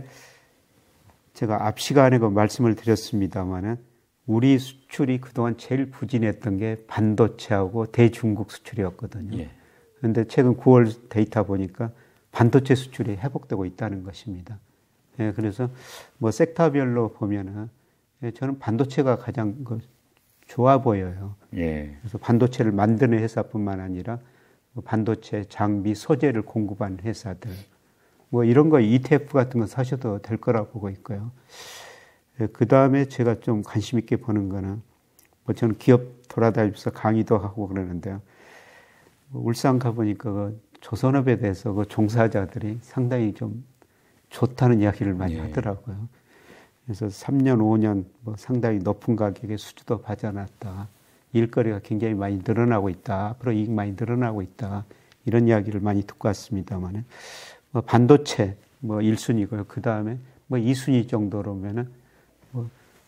제가 앞 시간에 그 말씀을 드렸습니다만은 우리 수출이 그동안 제일 부진했던 게 반도체하고 대중국 수출이었거든요. 예. 그런데 최근 구월 데이터 보니까 반도체 수출이 회복되고 있다는 것입니다. 예, 그래서 뭐 섹터별로 보면은 예, 저는 반도체가 가장 그 좋아 보여요. 예. 그래서 반도체를 만드는 회사뿐만 아니라 반도체 장비 소재를 공급하는 회사들 뭐 이런 거 이티에프 같은 거 사셔도 될 거라고 보고 있고요. 예, 그 다음에 제가 좀 관심 있게 보는 거는 뭐 저는 기업 돌아다니면서 강의도 하고 그러는데요. 뭐 울산 가보니까 그 조선업에 대해서 그 종사자들이 상당히 좀 좋다는 이야기를 많이 예. 하더라고요. 그래서 삼 년, 오 년 뭐 상당히 높은 가격에 수주도 받아놨다. 일거리가 굉장히 많이 늘어나고 있다. 앞으로 이익 많이 늘어나고 있다. 이런 이야기를 많이 듣고 왔습니다만은 뭐 반도체 뭐 일 순위고요. 그 다음에 뭐 이 순위 정도로면은 뭐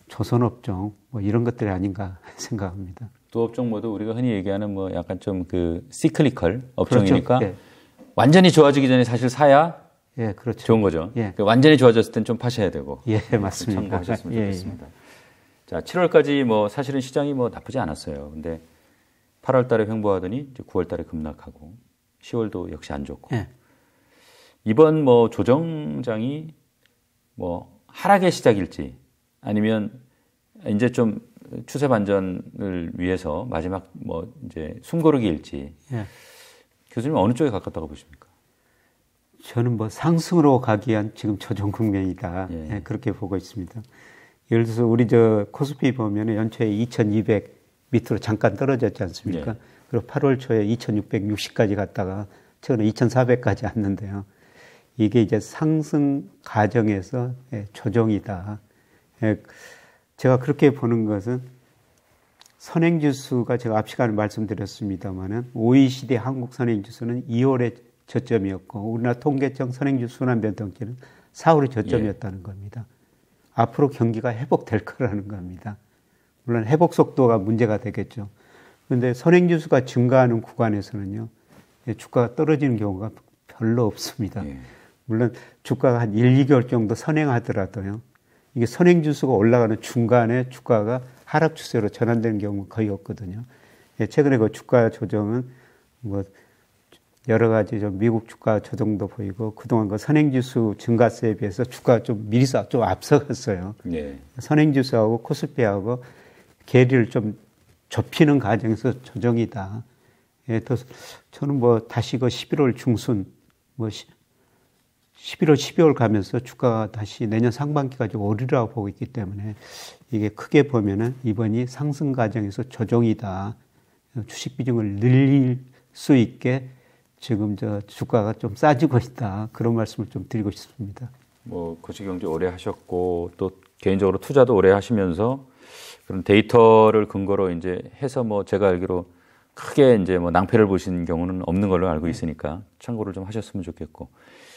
조선업종 뭐 이런 것들이 아닌가 생각합니다. 두 업종 모두 우리가 흔히 얘기하는 뭐 약간 좀 그 시클리컬 업종이니까 그렇죠. 예. 완전히 좋아지기 전에 사실 사야 예, 그렇죠. 좋은 거죠. 예. 완전히 좋아졌을 땐 좀 파셔야 되고. 예, 맞습니다. 참고하셨으면 예, 좋겠습니다. 예. 자, 칠월까지 뭐 사실은 시장이 뭐 나쁘지 않았어요. 근데 팔월 달에 횡보하더니 이제 구월 달에 급락하고 시월도 역시 안 좋고. 예. 이번 뭐 조정장이 뭐 하락의 시작일지 아니면 이제 좀 추세 반전을 위해서 마지막 뭐 이제 숨고르기일지. 예. 교수님 어느 쪽에 가깝다고 보십니까? 저는 뭐 상승으로 가기 위한 지금 조정 국면이다. 예. 예, 그렇게 보고 있습니다. 예를 들어서 우리 저 코스피 보면 연초에 이천이백 밑으로 잠깐 떨어졌지 않습니까? 예. 그리고 팔월 초에 이천육백육십까지 갔다가 최근에 이천사백까지 왔는데요. 이게 이제 상승 과정에서 예, 조정이다. 예, 제가 그렇게 보는 것은 선행지수가 제가 앞 시간에 말씀드렸습니다만은 오이시디 한국 선행지수는 이월에 저점이었고 우리나라 통계청 선행지수 순환변동치는 사월에 저점이었다는 예. 겁니다. 앞으로 경기가 회복될 거라는 겁니다. 물론 회복 속도가 문제가 되겠죠. 그런데 선행지수가 증가하는 구간에서는요, 주가가 떨어지는 경우가 별로 없습니다. 예. 물론 주가가 한 일, 이 개월 정도 선행하더라도요, 이게 선행지수가 올라가는 중간에 주가가 하락 추세로 전환되는 경우가 거의 없거든요. 예, 최근에 그 주가 조정은 뭐 여러 가지 좀 미국 주가 조정도 보이고 그동안 그 선행지수 증가세에 비해서 주가가 좀 미리 좀 앞서갔어요. 예. 선행지수하고 코스피하고 괴리를 좀 좁히는 과정에서 조정이다. 예, 또 저는 뭐 다시 그 십일월 중순, 뭐 십일월, 십이월 가면서 주가가 다시 내년 상반기까지 오르라고 보고 있기 때문에 이게 크게 보면은 이번이 상승 과정에서 조정이다. 주식 비중을 늘릴 수 있게 지금 저 주가가 좀 싸지고 있다. 그런 말씀을 좀 드리고 싶습니다. 뭐 거시경제 오래 하셨고 또 개인적으로 투자도 오래 하시면서 그런 데이터를 근거로 이제 해서 뭐 제가 알기로 크게 이제 뭐 낭패를 보신 경우는 없는 걸로 알고 있으니까 참고를 좀 하셨으면 좋겠고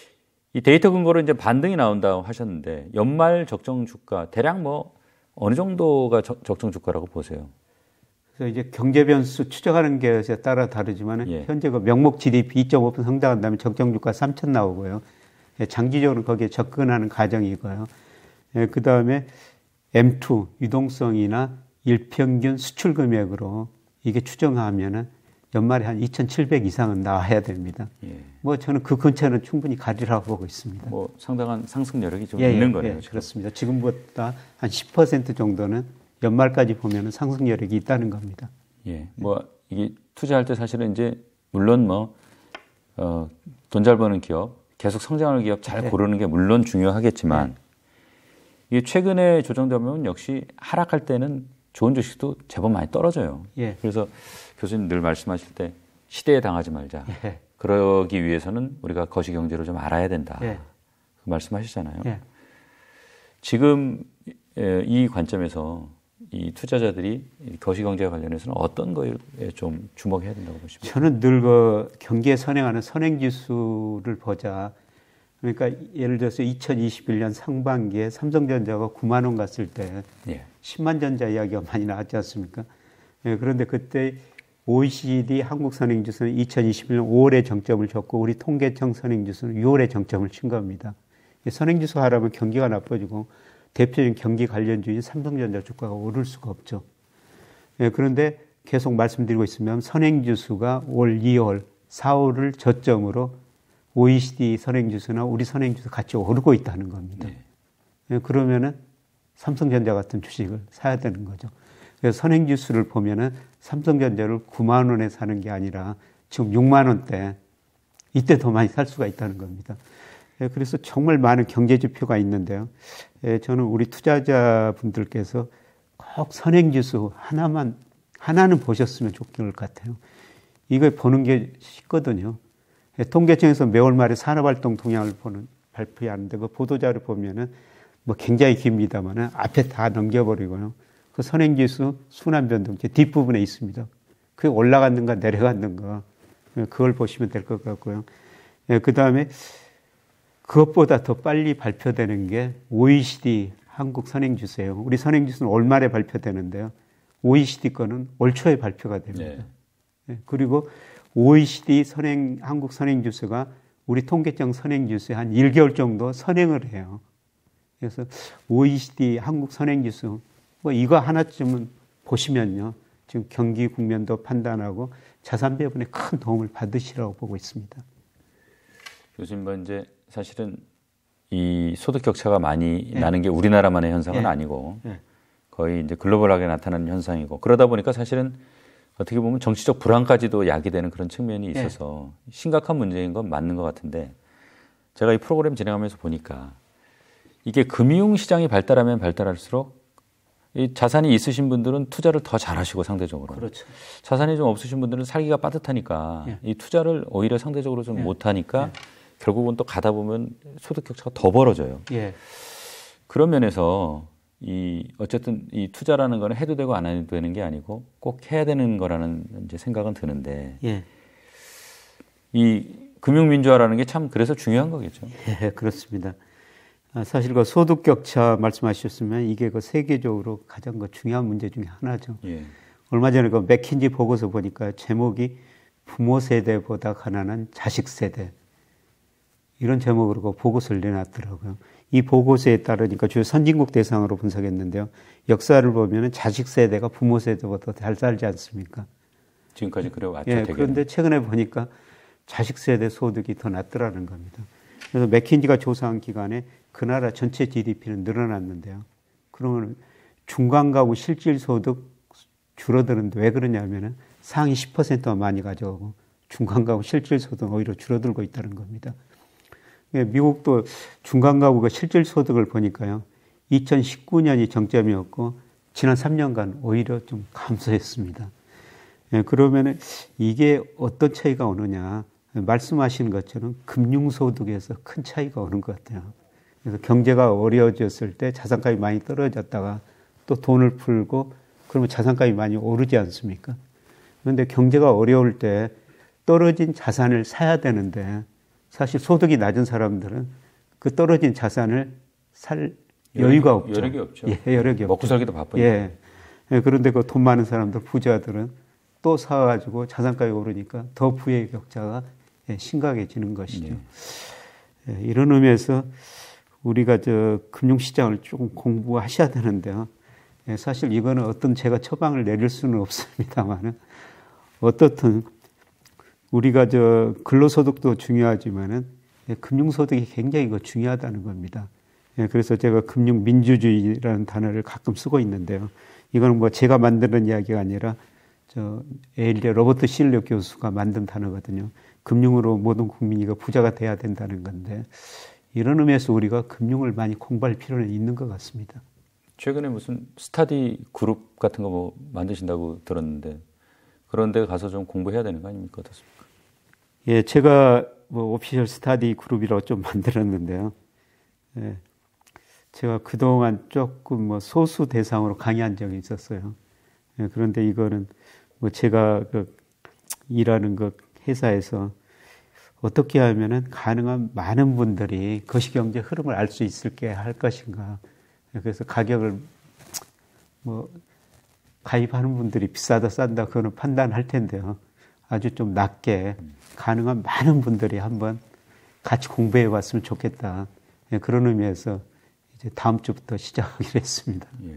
이 데이터 근거로 이제 반등이 나온다고 하셨는데 연말 적정 주가 대략 뭐 어느 정도가 저, 적정 주가라고 보세요? 그래서 이제 경제 변수 추적하는 것에 따라 다르지만 예. 현재 그 명목 지디피 이 점 오 퍼센트 성장한다면 적정 주가 삼천 나오고요. 장기적으로 거기에 접근하는 과정이고요. 그 다음에 엠 투 유동성이나 일평균 수출 금액으로 이게 추정하면은 연말에 한 이천칠백 이상은 나와야 됩니다. 예. 뭐 저는 그 근처는 충분히 가리라고 보고 있습니다. 뭐 상당한 상승 여력이 좀 예, 있는 예, 거네요. 예, 그렇습니다. 지금보다 한 십 퍼센트 정도는 연말까지 보면은 상승 여력이 있다는 겁니다. 예, 뭐 이게 투자할 때 사실은 이제 물론 뭐 어, 돈 잘 버는 기업, 계속 성장하는 기업 잘 예. 고르는 게 물론 중요하겠지만. 예. 이게 최근에 조정되면 역시 하락할 때는 좋은 주식도 제법 많이 떨어져요. 예. 그래서 교수님 늘 말씀하실 때 시대에 당하지 말자. 예. 그러기 위해서는 우리가 거시경제를 좀 알아야 된다. 예. 그 말씀하시잖아요. 예. 지금 이 관점에서 이 투자자들이 거시경제와 관련해서는 어떤 거에 좀 주목해야 된다고 보십니까? 저는 늘 그 경기에 선행하는 선행지수를 보자. 그러니까 예를 들어서 이천이십일 년 상반기에 삼성전자가 구만 원 갔을 때 예. 십만 전자 이야기가 많이 나왔지 않습니까? 예, 그런데 그때 오이시디 한국 선행지수는 이천이십일 년 오월에 정점을 쳤고 우리 통계청 선행지수는 유월에 정점을 친 겁니다. 선행지수 하라면 경기가 나빠지고 대표적인 경기 관련주인 삼성전자 주가가 오를 수가 없죠. 예, 그런데 계속 말씀드리고 있으면 선행지수가 올 이월, 사월을 저점으로 오이시디 선행지수나 우리 선행지수 같이 오르고 있다는 겁니다. 네. 그러면은 삼성전자 같은 주식을 사야 되는 거죠. 그래서 선행지수를 보면은 삼성전자를 구만 원에 사는 게 아니라 지금 육만 원대 이때 더 많이 살 수가 있다는 겁니다. 그래서 정말 많은 경제 지표가 있는데요. 저는 우리 투자자분들께서 꼭 선행지수 하나만 하나는 보셨으면 좋을 것 같아요. 이걸 보는 게 쉽거든요. 통계청에서 매월 말에 산업활동 동향을 보는 발표하는데 그 보도자료 보면은 뭐 굉장히 깁니다만은 앞에 다 넘겨버리고요. 그 선행지수 순환변동치 뒷부분에 있습니다. 그게 올라갔는가 내려갔는가 그걸 보시면 될 것 같고요. 그 다음에 그것보다 더 빨리 발표되는 게 오이시디 한국 선행지수예요. 우리 선행지수는 올 말에 발표되는데요. 오이시디 거는 올 초에 발표가 됩니다. 네. 그리고 오이시디 선행, 한국 선행지수가 우리 통계청 선행지수에 한 일 개월 정도 선행을 해요. 그래서 오이시디 한국 선행지수, 뭐 이거 하나쯤은 보시면요. 지금 경기 국면도 판단하고 자산 배분에 큰 도움을 받으시라고 보고 있습니다. 교수님, 뭐 이제 사실은 이 소득 격차가 많이 네. 나는 게 우리나라만의 현상은 네. 아니고 네. 거의 이제 글로벌하게 나타나는 현상이고, 그러다 보니까 사실은 어떻게 보면 정치적 불안까지도 야기되는 그런 측면이 있어서 네. 심각한 문제인 건 맞는 것 같은데, 제가 이 프로그램 진행하면서 보니까 이게 금융시장이 발달하면 발달할수록 이 자산이 있으신 분들은 투자를 더 잘하시고 상대적으로. 그렇죠. 자산이 좀 없으신 분들은 살기가 빠듯하니까 예. 이 투자를 오히려 상대적으로 좀 예. 못하니까 예. 결국은 또 가다 보면 소득 격차가 더 벌어져요. 예. 그런 면에서 이 어쨌든 이 투자라는 거는 해도 되고 안 해도 되는 게 아니고 꼭 해야 되는 거라는 이제 생각은 드는데 예. 이 금융민주화라는 게 참 그래서 중요한 거겠죠. 예, 그렇습니다. 사실 그 소득 격차 말씀하셨으면 이게 그 세계적으로 가장 그 중요한 문제 중에 하나죠. 예. 얼마 전에 그 맥킨지 보고서 보니까 제목이 부모 세대보다 가난한 자식 세대, 이런 제목으로 그 보고서를 내놨더라고요. 이 보고서에 따르니까 주요 선진국 대상으로 분석했는데요. 역사를 보면은 자식 세대가 부모 세대보다 잘 살지 않습니까? 지금까지 그래 왔죠. 예, 그런데 최근에 보니까 자식 세대 소득이 더 낮더라는 겁니다. 그래서 맥킨지가 조사한 기간에 그 나라 전체 지디피는 늘어났는데요. 그러면 중간 가구 실질 소득 줄어드는데 왜 그러냐면은 상위 십 퍼센트만 많이 가져가고 중간 가구 실질 소득은 오히려 줄어들고 있다는 겁니다. 미국도 중간 가구가 실질 소득을 보니까요. 이천십구 년이 정점이었고 지난 삼 년간 오히려 좀 감소했습니다. 그러면은 이게 어떤 차이가 오느냐? 말씀하신 것처럼 금융소득에서 큰 차이가 오는 것 같아요. 그래서 경제가 어려워졌을 때 자산값이 많이 떨어졌다가 또 돈을 풀고 그러면 자산값이 많이 오르지 않습니까? 그런데 경제가 어려울 때 떨어진 자산을 사야 되는데 사실 소득이 낮은 사람들은 그 떨어진 자산을 살 여유가 없죠. 여력이 없죠. 예, 여력이 먹고 없죠. 살기도 바쁘니까. 예. 예, 그런데 그 돈 많은 사람들, 부자들은 또 사가지고 자산값이 오르니까 더 부의 격차가 예, 심각해지는 것이죠. 네. 예, 이런 의미에서 우리가 저 금융시장을 조금 공부하셔야 되는데요. 예, 사실 이거는 어떤 제가 처방을 내릴 수는 없습니다만은 어떻든 우리가 저 근로소득도 중요하지만은 예, 금융소득이 굉장히 그 중요하다는 겁니다. 예, 그래서 제가 금융민주주의라는 단어를 가끔 쓰고 있는데요. 이거는 뭐 제가 만드는 이야기가 아니라 저 에일리아 로버트 실러 교수가 만든 단어거든요. 금융으로 모든 국민이 부자가 돼야 된다는 건데 이런 의미에서 우리가 금융을 많이 공부할 필요는 있는 것 같습니다. 최근에 무슨 스터디 그룹 같은 거 뭐 만드신다고 들었는데 그런 데 가서 좀 공부해야 되는 거 아닙니까? 어떻습니까? 예, 제가 뭐 오피셜 스터디 그룹이라고 좀 만들었는데요. 예, 제가 그동안 조금 뭐 소수 대상으로 강의한 적이 있었어요. 예, 그런데 이거는 뭐 제가 그 일하는 그 회사에서 어떻게 하면은 가능한 많은 분들이 거시경제 흐름을 알 수 있게 할 것인가. 그래서 가격을 뭐 가입하는 분들이 비싸다 싼다 그거는 판단할 텐데요. 아주 좀 낮게 가능한 많은 분들이 한번 같이 공부해 봤으면 좋겠다. 그런 의미에서 이제 다음 주부터 시작하기로 했습니다. 예.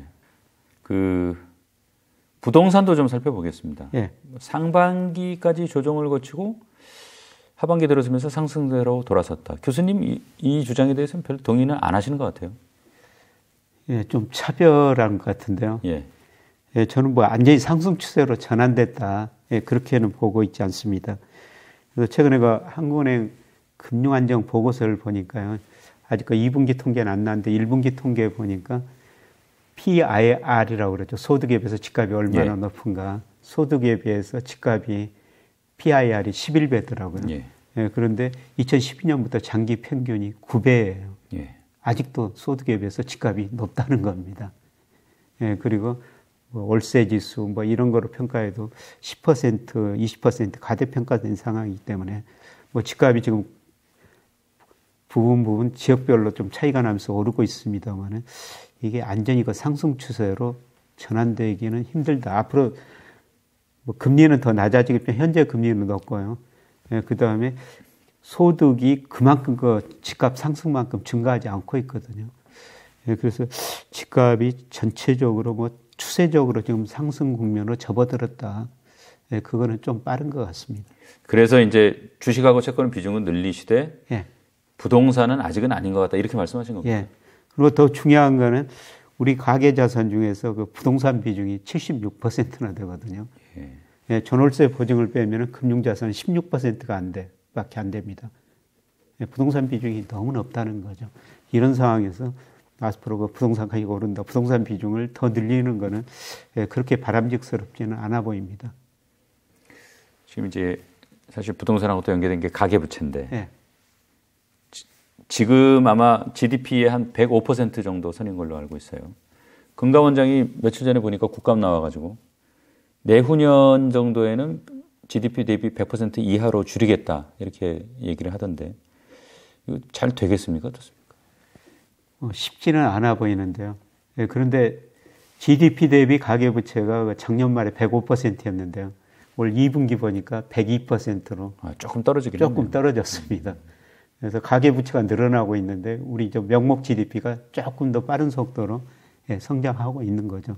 그 부동산도 좀 살펴보겠습니다. 예. 상반기까지 조정을 거치고 하반기 들어서면서 상승세로 돌아섰다. 교수님 이, 이 주장에 대해서는 별 동의는 안 하시는 것 같아요. 예, 좀 차별한 것 같은데요. 예. 예, 저는 뭐 완전히 상승 추세로 전환됐다. 예, 그렇게는 보고 있지 않습니다. 그래서 최근에 그 한국은행 금융안정 보고서를 보니까요. 아직 그 이 분기 통계는 안 나왔는데 일 분기 통계 보니까 피아이알이라고 그러죠. 소득에 비해서 집값이 얼마나 예. 높은가. 소득에 비해서 집값이 피아이알이 십일 배더라고요. 예. 예, 그런데 이천십이 년부터 장기 평균이 구 배예요. 예. 아직도 소득에 비해서 집값이 높다는 겁니다. 예, 그리고 뭐 월세 지수 뭐 이런 거로 평가해도 십 퍼센트, 이십 퍼센트 가대평가된 상황이기 때문에 뭐 집값이 지금 부분 부분 지역별로 좀 차이가 나면서 오르고 있습니다만은 이게 안전히 그 상승 추세로 전환되기는 힘들다. 앞으로 뭐 금리는 더 낮아지겠지만 현재 금리는 높고요. 예, 그 다음에 소득이 그만큼 그 집값 상승만큼 증가하지 않고 있거든요. 예, 그래서 집값이 전체적으로 뭐 추세적으로 지금 상승 국면으로 접어들었다. 예, 그거는 좀 빠른 것 같습니다. 그래서 이제 주식하고 채권 비중은 늘리시되 예. 부동산은 아직은 아닌 것 같다. 이렇게 말씀하신 겁니다. 예. 그리고 더 중요한 거는 우리 가계 자산 중에서 그 부동산 비중이 칠십육 퍼센트나 되거든요. 예. 예, 전월세 보증을 빼면 금융자산은 십육 퍼센트가 안 돼, 밖에 안 됩니다. 예, 부동산 비중이 너무 높다는 거죠. 이런 상황에서 앞으로 그 부동산 가격이 오른다, 부동산 비중을 더 늘리는 거는 예, 그렇게 바람직스럽지는 않아 보입니다. 지금 이제 사실 부동산하고 또 연계된 게 가계부채인데 예. 지, 지금 아마 지디피의 한 백오 퍼센트 정도 선인 걸로 알고 있어요. 금감원장이 며칠 전에 보니까 국감 나와가지고 내후년 정도에는 지디피 대비 백 퍼센트 이하로 줄이겠다 이렇게 얘기를 하던데 이거 잘 되겠습니까? 어떻습니까? 어, 쉽지는 않아 보이는데요. 예, 그런데 지디피 대비 가계부채가 작년 말에 백오 퍼센트였는데요. 올 이 분기 보니까 백이 퍼센트로 아, 조금 떨어지긴 조금 했네요. 떨어졌습니다. 그래서 가계부채가 늘어나고 있는데 우리 저 명목 지디피가 조금 더 빠른 속도로 예, 성장하고 있는 거죠.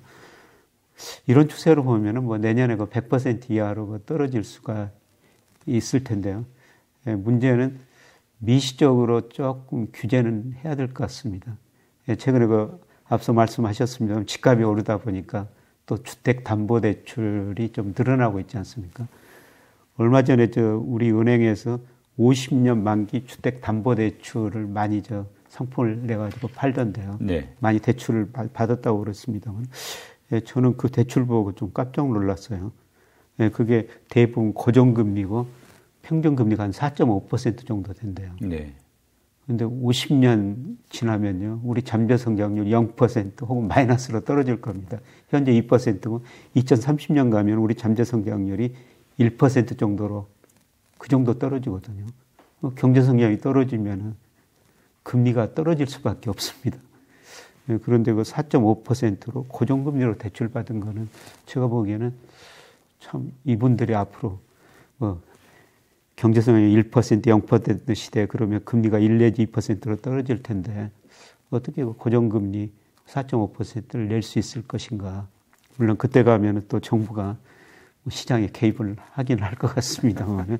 이런 추세로 보면은 뭐 내년에 그 백 퍼센트 이하로 그 떨어질 수가 있을 텐데요. 예, 문제는 미시적으로 조금 규제는 해야 될 것 같습니다. 예, 최근에 그 앞서 말씀하셨습니다만 집값이 오르다 보니까 또 주택담보대출이 좀 늘어나고 있지 않습니까? 얼마 전에 저 우리 은행에서 오십 년 만기 주택담보대출을 많이 저 상품을 내가지고 팔던데요. 네. 많이 대출을 받았다고 그랬습니다만, 예, 저는 그 대출 보고 좀 깜짝 놀랐어요. 예, 그게 대부분 고정금리고 평균금리가 한 사 점 오 퍼센트 정도 된대요. 네. 근데 오십 년 지나면요, 우리 잠재 성장률 영 퍼센트 혹은 마이너스로 떨어질 겁니다. 현재 이 퍼센트고 이천삼십 년 가면 우리 잠재 성장률이 일 퍼센트 정도로 그 정도 떨어지거든요. 경제 성장이 떨어지면은 금리가 떨어질 수밖에 없습니다. 그런데 그 사 점 오 퍼센트로 고정금리로 대출받은 거는 제가 보기에는 참 이분들이 앞으로 뭐 경제성이 일 퍼센트, 영 퍼센트 시대에 그러면 금리가 일 내지 이 퍼센트로 떨어질 텐데 어떻게 고정금리 사 점 오 퍼센트를 낼 수 있을 것인가. 물론 그때 가면 또 정부가 시장에 개입을 하긴 할 것 같습니다만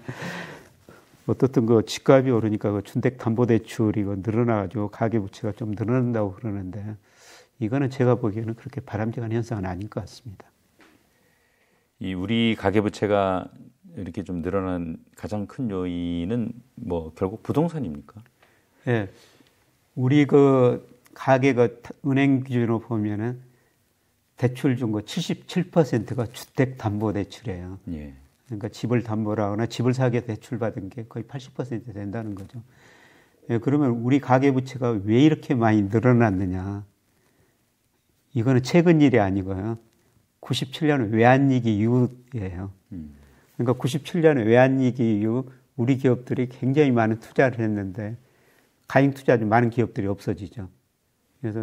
어떻든 그 집값이 오르니까 그 주택담보대출이 늘어나가지고 가계부채가 좀 늘어난다고 그러는데 이거는 제가 보기에는 그렇게 바람직한 현상은 아닌 것 같습니다. 이 우리 가계부채가 이렇게 좀 늘어난 가장 큰 요인은 뭐 결국 부동산입니까? 예. 우리 그 가계 그 은행 기준으로 보면은 대출 준 거 칠십칠 퍼센트가 주택담보대출이에요. 예. 그러니까 집을 담보로 하거나 집을 사게 대출 받은 게 거의 팔십 퍼센트 된다는 거죠. 예, 그러면 우리 가계부채가 왜 이렇게 많이 늘어났느냐. 이거는 최근 일이 아니고요. 구십칠 년 외환위기 이후예요. 음. 그러니까 구십칠 년 외환위기 이후 우리 기업들이 굉장히 많은 투자를 했는데 가잉 투자도 많은 기업들이 없어지죠. 그래서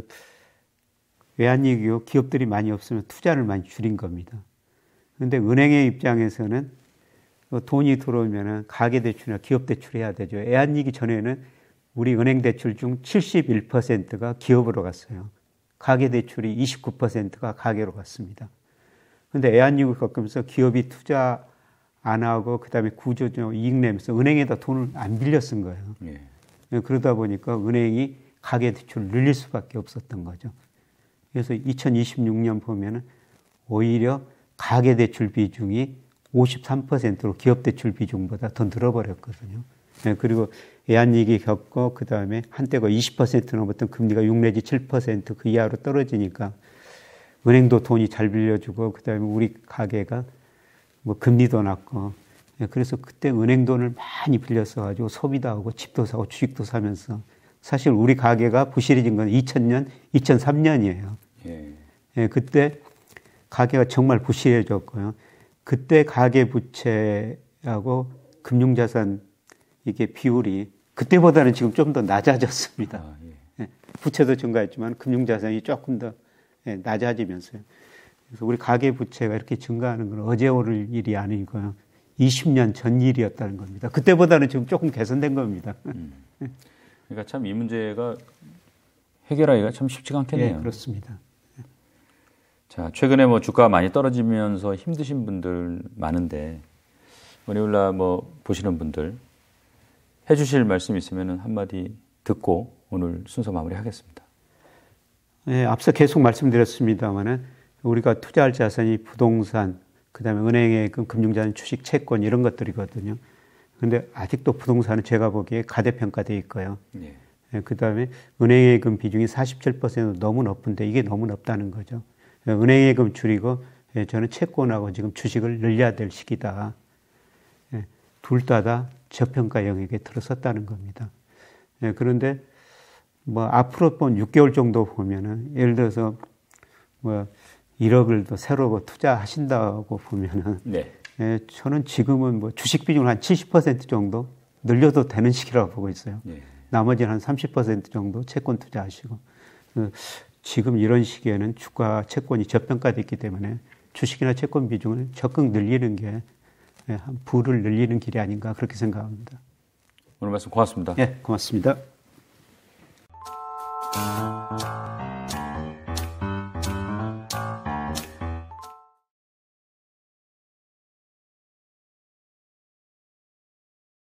외환위기 이후 기업들이 많이 없으면 투자를 많이 줄인 겁니다. 그런데 은행의 입장에서는 돈이 들어오면 가계대출이나 기업대출 해야 되죠. 외환위기 전에는 우리 은행 대출 중 칠십일 퍼센트가 기업으로 갔어요. 가계대출이 이십구 퍼센트가 가계로 갔습니다. 그런데 외환위기 겪으면서 기업이 투자 안 하고 그다음에 구조적 이익 내면서 은행에다 돈을 안 빌려 쓴 거예요. 예. 그러다 보니까 은행이 가계대출을 늘릴 수밖에 없었던 거죠. 그래서 이천이십육 년 보면은 오히려 가계대출 비중이 오십삼 퍼센트로 기업대출 비중보다 더 늘어버렸거든요. 예. 그리고 외환위기 겪고 그다음에 한때가 이십 퍼센트 넘었던 금리가 육 내지 칠 퍼센트 그 이하로 떨어지니까 은행도 돈이 잘 빌려주고 그다음에 우리 가계가 뭐 금리도 낮고 그래서 그때 은행 돈을 많이 빌려서 가지고 소비도 하고 집도 사고 주식도 사면서 사실 우리 가계가 부실해진 건 이천 년, 이천삼 년이에요. 예. 예, 그때 가계가 정말 부실해졌고요. 그때 가계 부채하고 금융자산 이게 비율이 그때보다는 지금 좀 더 낮아졌습니다. 아, 예. 부채도 증가했지만 금융자산이 조금 더 예, 낮아지면서요. 그래서 우리 가계부채가 이렇게 증가하는 건 어제 오를 일이 아니고요. 이십 년 전 일이었다는 겁니다. 그때보다는 지금 조금 개선된 겁니다. 음. 그러니까 참 이 문제가 해결하기가 참 쉽지가 않겠네요. 예, 그렇습니다. 자, 최근에 뭐 주가가 많이 떨어지면서 힘드신 분들 많은데 머니울라 뭐 보시는 분들 해주실 말씀 있으면 한마디 듣고 오늘 순서 마무리하겠습니다. 예, 앞서 계속 말씀드렸습니다만은 우리가 투자할 자산이 부동산, 그다음에 은행의 금융자산, 주식, 채권 이런 것들이거든요. 그런데 아직도 부동산은 제가 보기에 가대평가돼 있고요. 예. 예, 그다음에 은행의 금 비중이 사십칠 퍼센트 너무 높은데 이게 너무 높다는 거죠. 예, 은행의 금 줄이고 예, 저는 채권하고 지금 주식을 늘려야 될 시기다. 예, 둘 다 다 저평가 영역에 들어섰다는 겁니다. 예, 그런데 뭐 앞으로 본 육 개월 정도 보면은 예를 들어서 뭐 일억을 더 새로 투자하신다고 보면은 네. 예, 저는 지금은 뭐 주식 비중을 한 칠십 퍼센트 정도 늘려도 되는 시기라고 보고 있어요. 네. 나머지는 한 삼십 퍼센트 정도 채권 투자하시고 지금 이런 시기에는 주가 채권이 저평가됐기 때문에 주식이나 채권 비중을 적극 늘리는 게 한 부를 늘리는 길이 아닌가 그렇게 생각합니다. 오늘 말씀 고맙습니다. 네, 고맙습니다.